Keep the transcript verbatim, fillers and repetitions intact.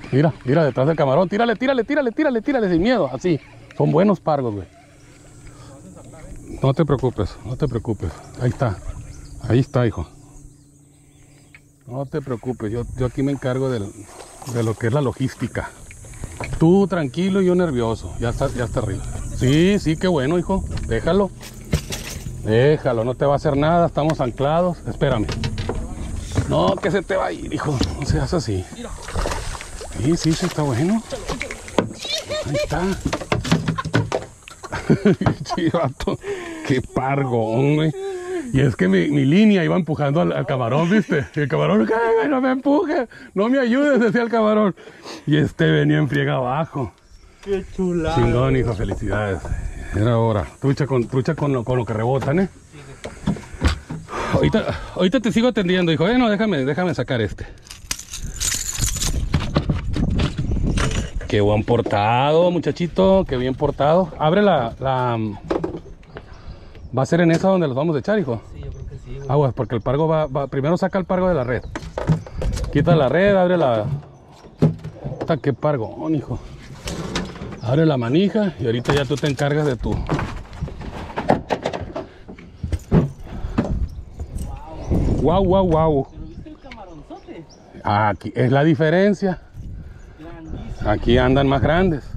Mira, mira detrás del camarón. Tírale, tírale, tírale, tírale, tírale sin miedo. Así. Son buenos pargos, güey. No te preocupes, no te preocupes. Ahí está. Ahí está, hijo. No te preocupes. Yo, yo aquí me encargo del, de lo que es la logística. Tú tranquilo y yo nervioso. Ya está, ya está arriba. Sí, sí, qué bueno, hijo. Déjalo. Déjalo, no te va a hacer nada. Estamos anclados. Espérame. No, que se te va a ir, hijo. No seas así. Sí, sí, sí, está bueno. Ahí está. Chivato. Qué pargón, güey. Y es que mi, mi línea iba empujando al, al camarón, ¿viste? Y el camarón, ¡ay, no me empuje! ¡No me ayudes!, decía el camarón. Y este venía en friega abajo. ¡Qué chulada! Chingón, hijo, felicidades. Era hora. Trucha con, trucha con, lo, con lo que rebotan, ¿eh? Ahorita, ahorita te sigo atendiendo, hijo. Eh, no, déjame, déjame sacar este. Qué buen portado, muchachito. Qué bien portado. Abre la, la... ¿Va a ser en esa donde los vamos a echar, hijo? Sí, yo creo que sí, güey. Aguas, porque el pargo va, va... Primero saca el pargo de la red. Quita la red, abre la... Puta, qué pargón, hijo. Abre la manija y ahorita ya tú te encargas de tu... Wow, wow, wow. ¿Pero viste el camaronzote? Aquí es la diferencia. Grandísimo. Aquí andan más grandes.